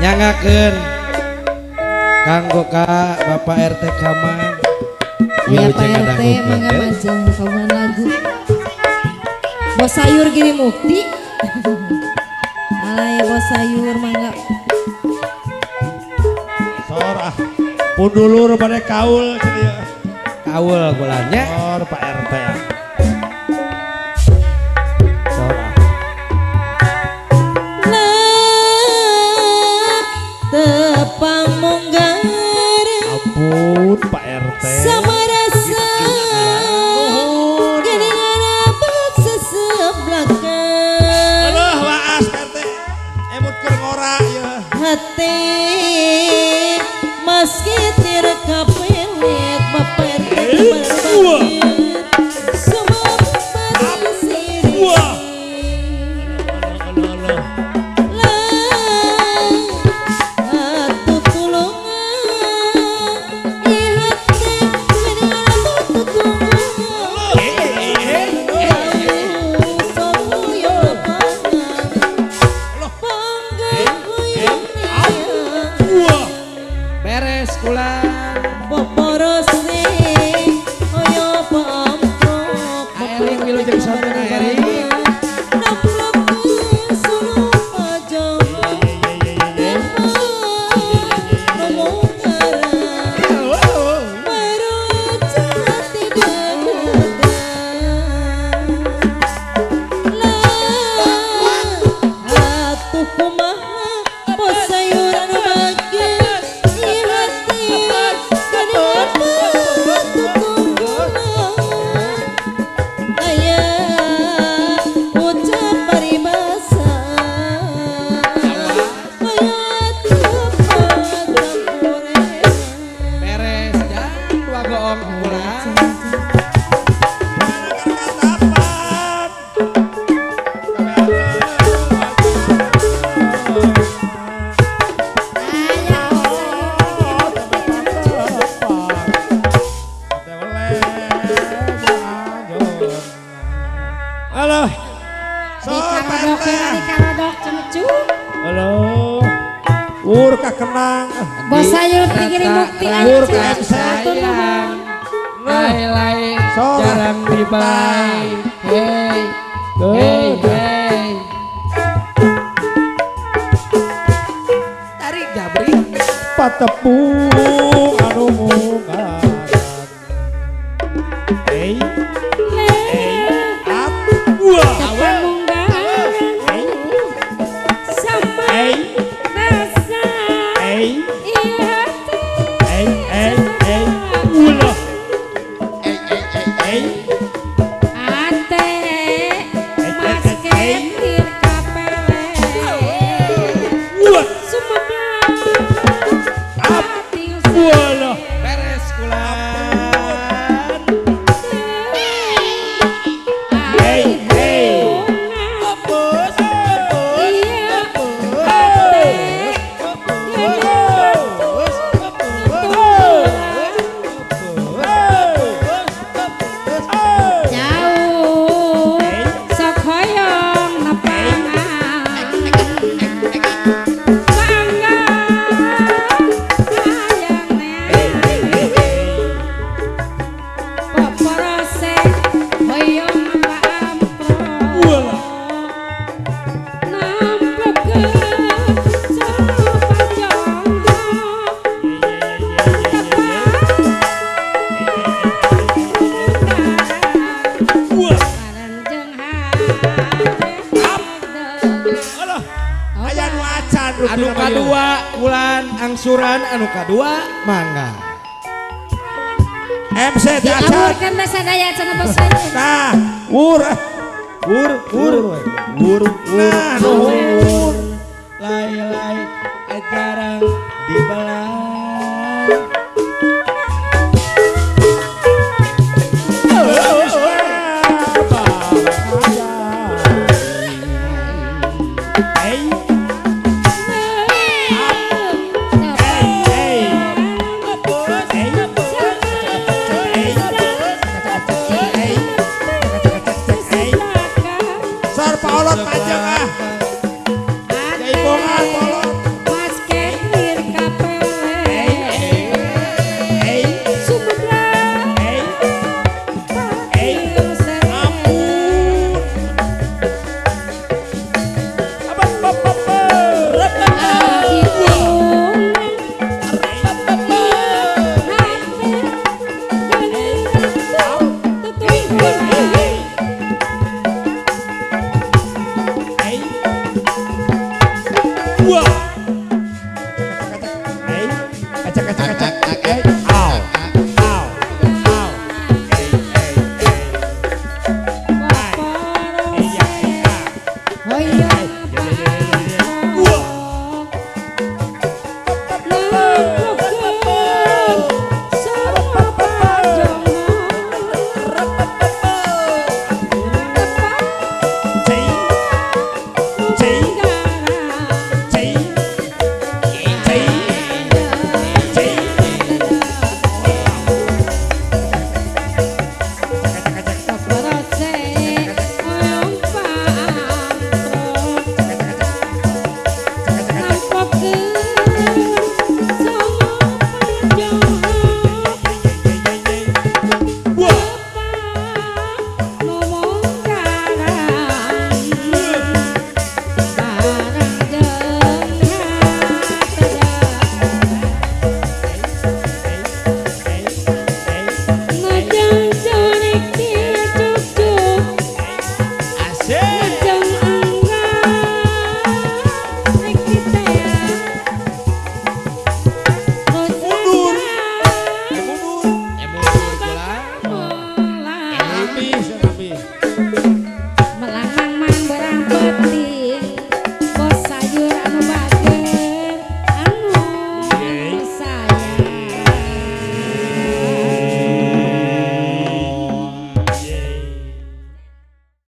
nyangakeun kanggo ka Bapak RT Kaman. Aya Pak RT mangga majeng kawan lagu. Bos sayur gini mukti. Alay bos sayur mangga. Sor ah. Pundulur pada kaul ceria. Kaul bulannya. Sor Pak RT ya. Sor ah. Tepang monggar. Ampun Pak RT. Sama rasa geningan abad sesebelakan. Aduh waas Pak RT. Emut keur ngora ya. Hati meski tirka pelit Bapak RT berbakir semua pada siri. Halo. Halo. Ur kakenang. Bos sayur bikin bukti Ur ka satu nama. Lai jarang dibai. Hey. Hey, hey. Tarik jabri. Patepung anu mungan. Hey. Anu kadua bulan angsuran anu kadua mangga. MC Cacat. Diamurkan bahasa Daya cenah bos sayur. Nah, wur. Nah, nuhun. Lai jarang dibelah. Sor Paulot panjang ah.